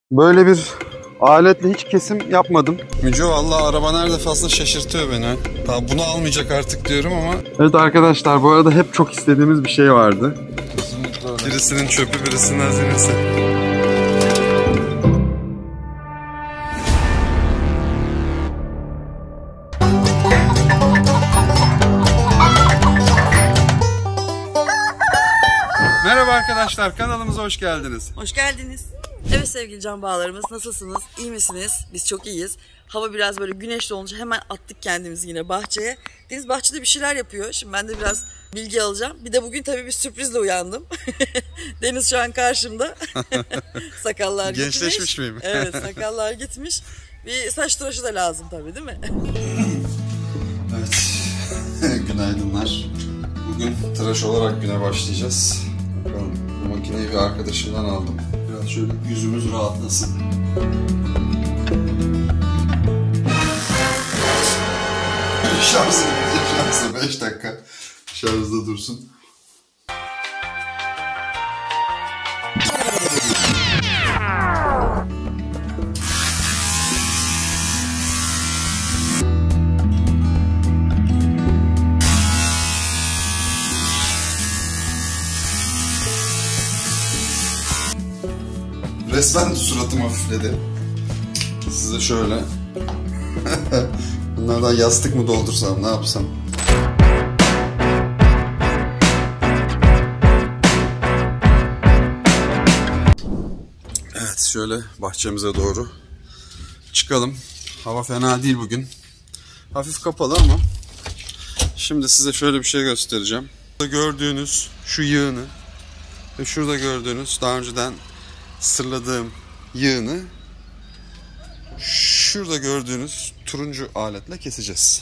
Böyle bir aletle hiç kesim yapmadım. Müco vallahi araba nerede fazla şaşırtıyor beni. Tamam bunu almayacak artık diyorum ama. Evet arkadaşlar bu arada hep çok istediğimiz bir şey vardı. Birisinin çöpü birisinin hazinesi. Merhaba arkadaşlar, kanalımıza hoş geldiniz. Hoş geldiniz. Evet sevgili can bağlarımız, nasılsınız? İyi misiniz? Biz çok iyiyiz. Hava biraz böyle güneşli olunca hemen attık kendimizi yine bahçeye. Deniz bahçede bir şeyler yapıyor. Şimdi ben de biraz bilgi alacağım. Bir de bugün tabii bir sürprizle uyandım. Deniz şu an karşımda. Sakallar gitmiş. Gençleşmiş miyim? Evet, sakallar gitmiş. Bir saç tıraşı da lazım tabii değil mi? Evet. Günaydınlar. Bugün tıraş olarak güne başlayacağız. Bakalım, bu makineyi bir arkadaşımdan aldım. Biraz şöyle yüzümüz rahatlasın. Şarjı 5 dakika şarjda dursun. Resmen suratım hafifledi. Size şöyle bunlardan yastık mı doldursam, ne yapsam? Evet, şöyle bahçemize doğru çıkalım. Hava fena değil bugün. Hafif kapalı ama şimdi size şöyle bir şey göstereceğim. Burada gördüğünüz şu yığını ve şurada gördüğünüz daha önceden sırladığım yığını şurada gördüğünüz turuncu aletle keseceğiz.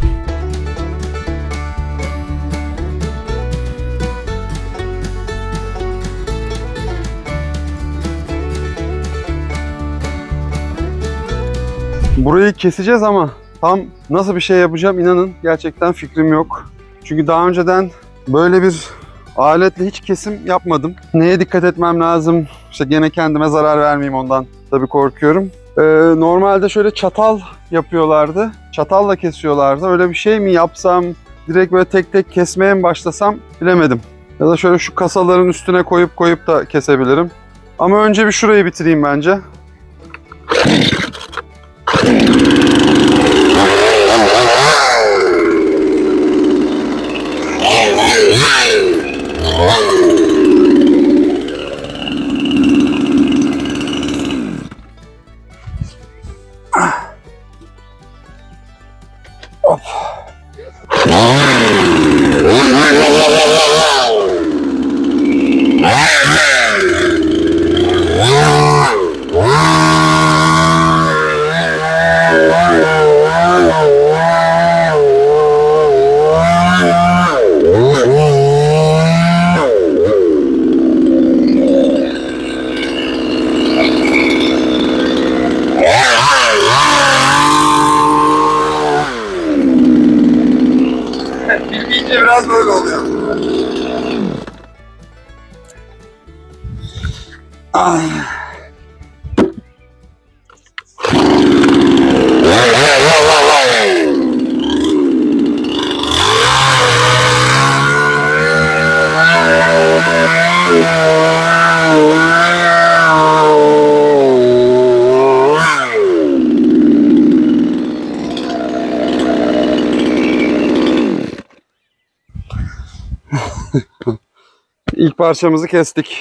Burayı keseceğiz ama tam nasıl bir şey yapacağım inanın gerçekten fikrim yok. Çünkü daha önceden böyle bir aletle hiç kesim yapmadım. Neye dikkat etmem lazım? İşte gene kendime zarar vermeyeyim ondan tabii korkuyorum. Normalde şöyle çatal yapıyorlardı. Çatalla kesiyorlardı. Öyle bir şey mi yapsam, direkt böyle tek tek kesmeye mi başlasam bilemedim. Ya da şöyle şu kasaların üstüne koyup da kesebilirim. Ama önce bir şurayı bitireyim bence. Hop. Biraz böyle oluyor. İlk parçamızı kestik.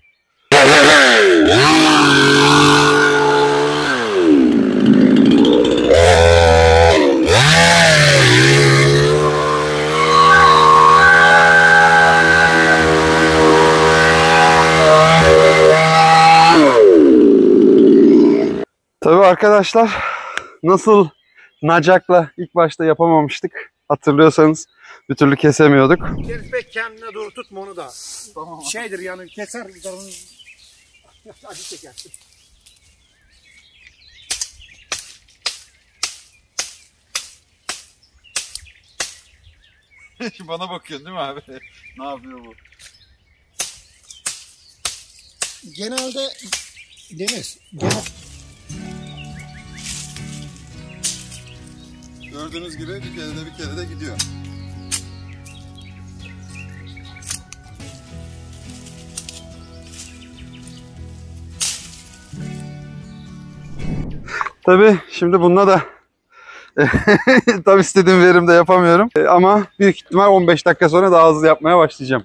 Tabii arkadaşlar, nasıl nacakla ilk başta yapamamıştık hatırlıyorsanız, bir türlü kesemiyorduk. Pek kendine doğru tutma onu da. Tamam. Şeydir yani keser acı çekersin. Bana bakıyorsun değil mi abi? Ne yapıyor bu? Genelde Deniz, gene Gördüğünüz gibi bir kere de gidiyor. Tabii şimdi bununla da tam istediğim verimde yapamıyorum. Ama büyük ihtimal 15 dakika sonra daha hızlı yapmaya başlayacağım.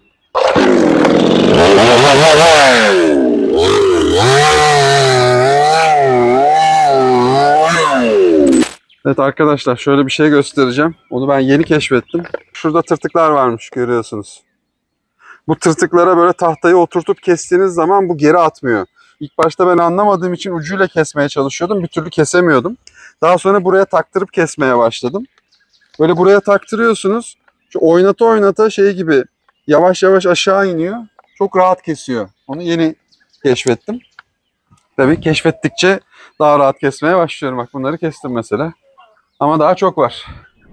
Evet arkadaşlar, şöyle bir şey göstereceğim. Onu ben yeni keşfettim. Şurada tırtıklar varmış, görüyorsunuz. Bu tırtıklara böyle tahtayı oturtup kestiğiniz zaman bu geri atmıyor. İlk başta ben anlamadığım için ucuyla kesmeye çalışıyordum. Bir türlü kesemiyordum. Daha sonra buraya taktırıp kesmeye başladım. Böyle buraya taktırıyorsunuz. Şu oynata oynata şey gibi yavaş yavaş aşağı iniyor. Çok rahat kesiyor. Onu yeni keşfettim. Tabii keşfettikçe daha rahat kesmeye başlıyorum. Bak bunları kestim mesela. Ama daha çok var.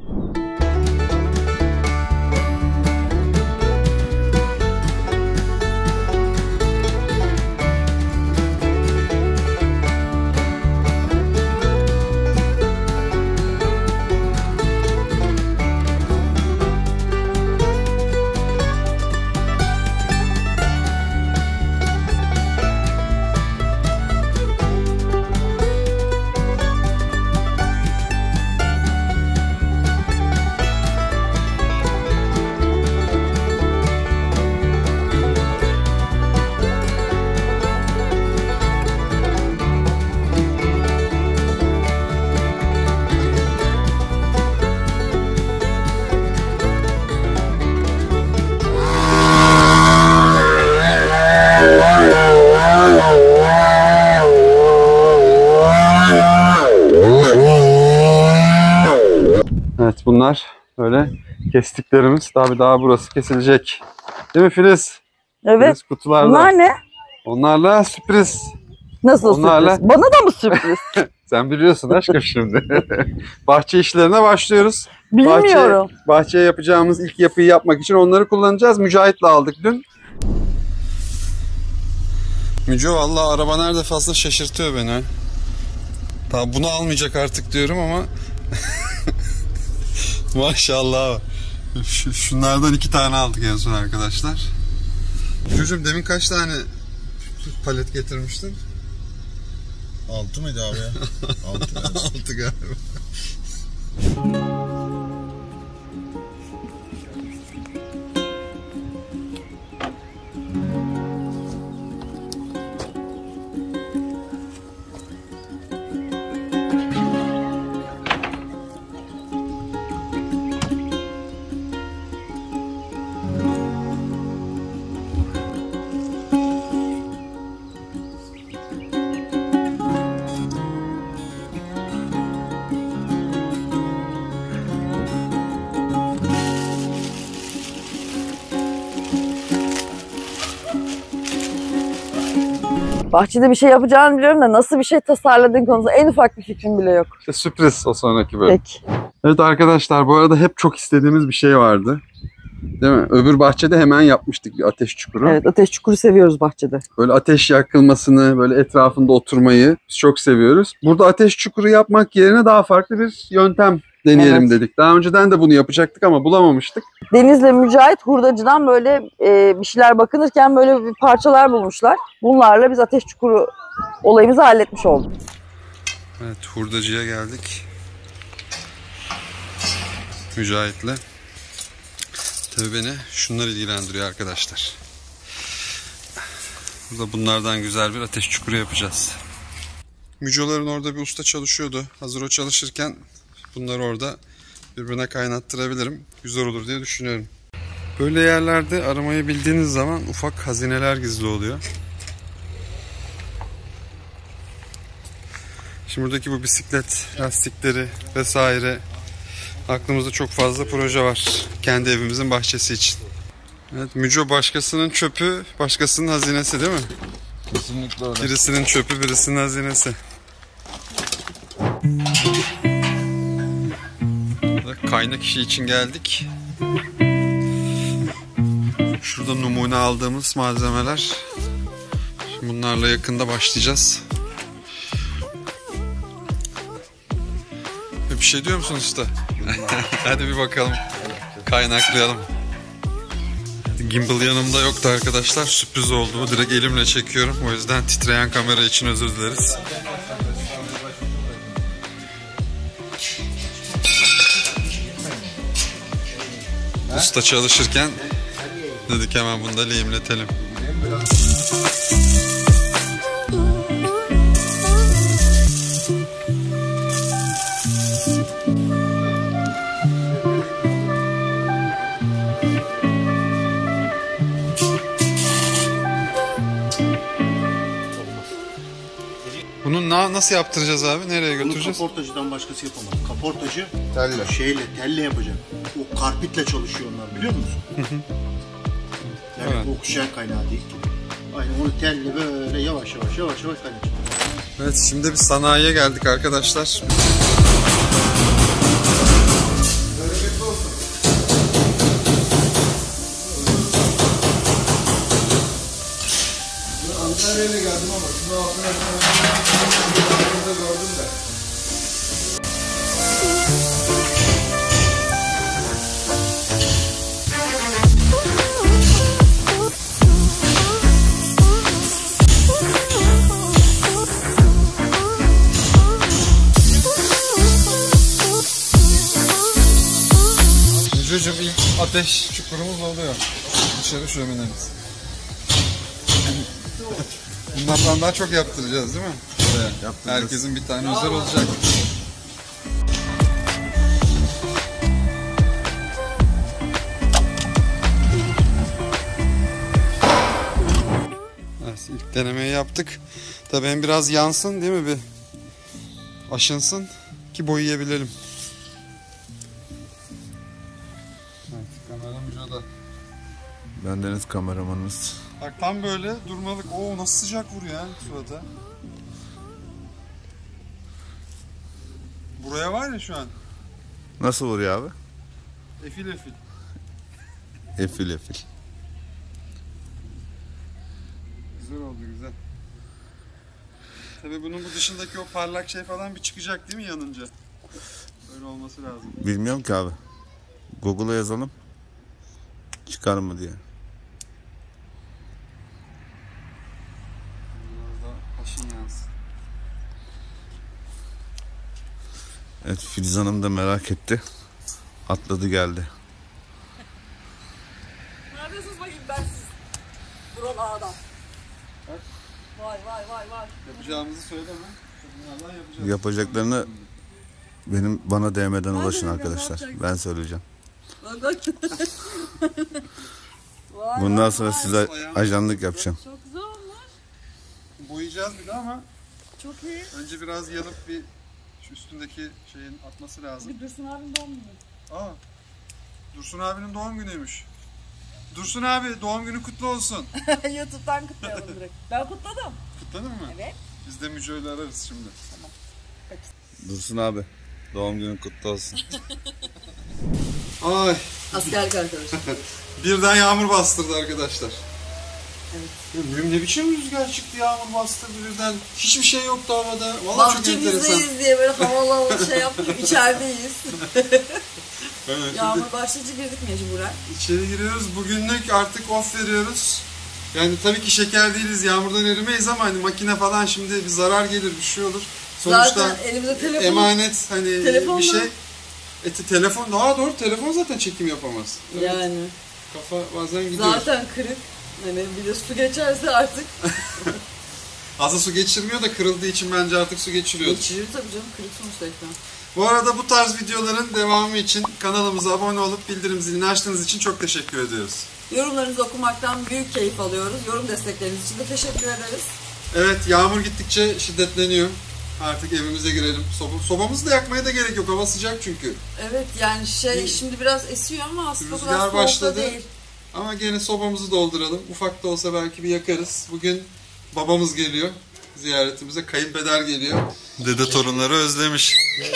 Evet, bunlar böyle kestiklerimiz. Tabii daha burası kesilecek. Değil mi Filiz? Evet. Filiz kutularda. Bunlar ne? Onlarla sürpriz. Nasıl Onlarla... sürpriz? Bana da mı sürpriz? Sen biliyorsun aşkım şimdi. Bahçe işlerine başlıyoruz. Bilmiyorum. Bahçeye yapacağımız ilk yapıyı yapmak için onları kullanacağız. Mücahit'le aldık dün. Müco vallahi araba nerede fazla şaşırtıyor beni. Tamam, bunu almayacak artık diyorum ama maşallah. Şunlardan 2 tane aldık en son arkadaşlar. Çocuğum demin kaç tane palet getirmiştin? 6 mıydı abi ya? 6 galiba. Bahçede bir şey yapacağını biliyorum da nasıl bir şey tasarladığın konusunda en ufak bir fikrim bile yok. İşte sürpriz o sonraki bölüm. Peki. Evet arkadaşlar, bu arada hep çok istediğimiz bir şey vardı. Değil mi? Öbür bahçede hemen yapmıştık bir ateş çukuru. Evet, ateş çukuru seviyoruz bahçede. Böyle ateş yakılmasını, böyle etrafında oturmayı biz çok seviyoruz. Burada ateş çukuru yapmak yerine daha farklı bir yöntem deneyelim dedik. Daha önceden de bunu yapacaktık ama bulamamıştık. Deniz'le Mücahit hurdacıdan böyle bir şeyler bakınırken böyle bir parçalar bulmuşlar. Bunlarla biz ateş çukuru olayımızı halletmiş olduk. Evet, hurdacıya geldik. Mücahit'le. Tabii beni şunlar ilgilendiriyor arkadaşlar. Burada bunlardan güzel bir ateş çukuru yapacağız. Mücoların orada bir usta çalışıyordu. Hazır o çalışırken bunları orada birbirine kaynattırabilirim. Güzel olur diye düşünüyorum. Böyle yerlerde aramayı bildiğiniz zaman ufak hazineler gizli oluyor. Şimdi buradaki bu bisiklet lastikleri vesaire, aklımızda çok fazla proje var kendi evimizin bahçesi için. Evet, Müco başkasının çöpü, başkasının hazinesi değil mi? Kesinlikle öyle. Birisinin çöpü, birisinin hazinesi. Kaynak işi için geldik. Şurada numune aldığımız malzemeler. Şimdi bunlarla yakında başlayacağız. Bir şey diyor musun usta? Hadi bir bakalım. Kaynaklayalım. Gimbal yanımda yoktu arkadaşlar. Sürpriz oldu bu. Direkt elimle çekiyorum. O yüzden titreyen kamera için özür dileriz. Usta çalışırken dedik hemen bunu da lehimletelim. Bunu nasıl yaptıracağız abi? Nereye götüreceğiz? Bunu kaportacıdan başkası yapamaz. Kaportacı telle yapacak. O karpitle çalışıyor onlar, biliyor musun? Yani Evet. bu oksijen kaynağı değil ki. Aynen onu telle böyle yavaş kaynatacak. Evet, şimdi bir sanayiye geldik arkadaşlar. Antalya'ya geldim ama şunu altına gördüm de. Mücücüm ilk ateş çukurumuz oluyor. Dışarı şöminemiz. Bunlardan daha çok yaptıracağız değil mi? Evet, herkesin bir tane özel olacak. Evet, ilk denemeyi yaptık. Tabii hem biraz yansın değil mi, bir aşınsın ki boyayabilelim. Evet, kameram videoda. Bendeniz kameramanınız. Bak tam böyle durmalık. Oo, nasıl sıcak vuruyor ya surata. Buraya var ya şu an. Nasıl vuruyor abi? Efil efil. Efil. Güzel oldu, güzel. Tabii bunun bu dışındaki o parlak şey falan bir çıkacak değil mi yanınca? Öyle olması lazım. Bilmiyorum ki abi. Google'a yazalım. Çıkar mı diye. Biraz daha aşın yansın. Evet, Filiz Hanım da merak etti. Atladı geldi. Ne yapıyorsunuz bakayım ben siz? Buralı adam. Vay. Yapacağımızı söyleme. Bunlardan yapacağız. Yapacaklarını bana DM'den ulaşın arkadaşlar. Ben söyleyeceğim. Bak. Vay, Bundan vay, sonra vay. size ajanlık yapacağım. Çok güzel olmuş. Boyayacağız bir de ama Çok iyi. önce biraz yanıp bir şu üstündeki şeyin atması lazım. Bir Dursun abinin doğum günü. Aa, Dursun abinin doğum günüymüş. Dursun abi, doğum günü kutlu olsun. YouTube'dan kutlayalım direkt. Ben kutladım. Kutladın mı? Evet. Biz de Müco'yla ararız şimdi. Dursun abi, doğum günün kutlu olsun. Ay, Askerlik arkadaşım. birden yağmur bastırdı arkadaşlar. Evet. Ya ne biçim rüzgar çıktı, yağmur bastırdı birden. Hiçbir şey yoktu havada. Vallahi çok enteresan. Bahçemizdeyiz diye böyle havalı şey yaptık. İçerideyiz. Evet, Yağmur başlayınca girdik mecburen. İçeri giriyoruz. Bugünlük artık off veriyoruz. Yani tabii ki şeker değiliz, yağmurdan erimeyiz ama hani makine falan şimdi bir zarar gelir, bir şey olur. Sonuçta Zaten elimize telefon. emanet hani Telefonla. bir şey. Telefon daha doğru, telefon zaten çekim yapamaz. Evet, Yani. kafa bazen gidiyor. Zaten kırık. Hani bir de su geçerse artık. Fazla su geçirmiyor da kırıldığı için bence artık su geçiriyor. Geçirir tabii canım, kırık sonuçta ekran. Bu arada bu tarz videoların devamı için kanalımıza abone olup bildirim zilini açtığınız için çok teşekkür ediyoruz. Yorumlarınızı okumaktan büyük keyif alıyoruz. Yorum destekleriniz için de teşekkür ederiz. Evet, yağmur gittikçe şiddetleniyor. Artık evimize girelim. Sobamızı da yakmaya da gerek yok. Hava sıcak çünkü. Evet yani şimdi biraz esiyor ama aslında o kadar Rüzgar soğuk da başladı. değil. Ama gene sobamızı dolduralım. Ufak da olsa belki bir yakarız. Bugün babamız geliyor ziyaretimize. Kayınpeder geliyor. Dede torunları özlemiş.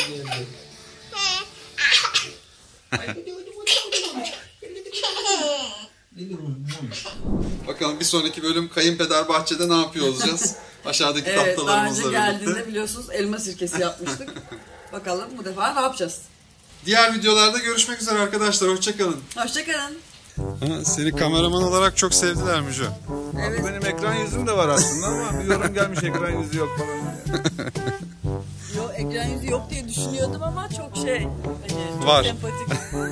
Bakalım bir sonraki bölüm kayınpeder bahçede ne yapıyor olacağız? Aşağıdaki Evet, daha önce tahtalarımızla birlikte. geldiğinde biliyorsunuz elma sirkesi yapmıştık. Bakalım bu defa ne yapacağız? Diğer videolarda görüşmek üzere arkadaşlar. Hoşçakalın. Hoşçakalın. Seni kameraman olarak çok sevdiler Müjde. Evet. Benim ekran yüzüm de var aslında ama bir yorum gelmiş ekran yüzü yok falan diye. Yo, ekran yüzü yok diye düşünüyordum ama çok şey. Hani çok Var. sempatik.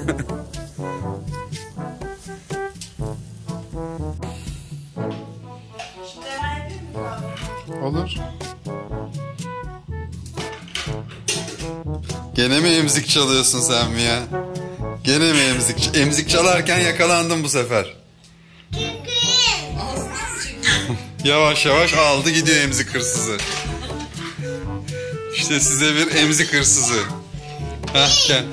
Şimdi hemen yapayım mı? Olur. Gene mi emzik çalıyorsun sen mi ya? Gene mi emzik? Emzik çalarken yakalandım bu sefer. Yavaş yavaş aldı gidiyor emzik hırsızı. İşte size bir emzik hırsızı. Hah gel.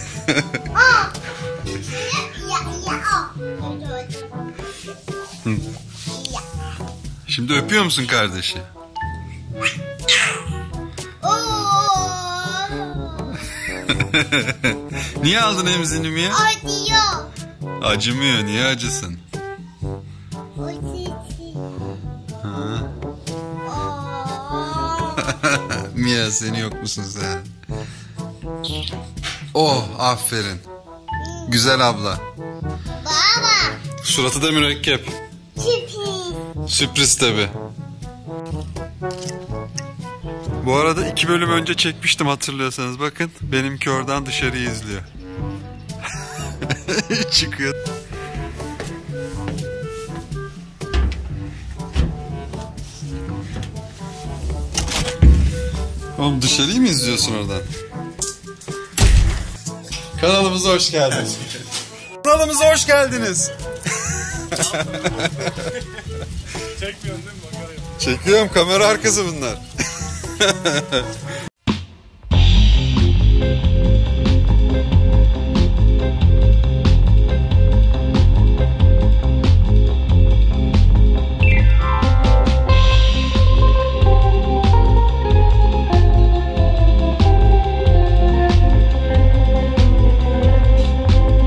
Şimdi öpüyor musun kardeşi? Niye aldın emzini ya? Acıyor. Acımıyor. Niye acısın? Ha. Mia seni yok musun sen? Oh aferin. Güzel abla. Baba. Suratı da mürekkep. Sürpriz tabi. Bu arada 2 bölüm önce çekmiştim hatırlıyorsanız. Bakın benimki oradan dışarıyı izliyor. Çıkıyor. Oğlum dışarıyı mı izliyorsun oradan? Kanalımıza hoş geldiniz. Kanalımıza hoş geldiniz. Çekmiyorsun değil mi? Bakalım. Çekiyorum, kamera arkası bunlar.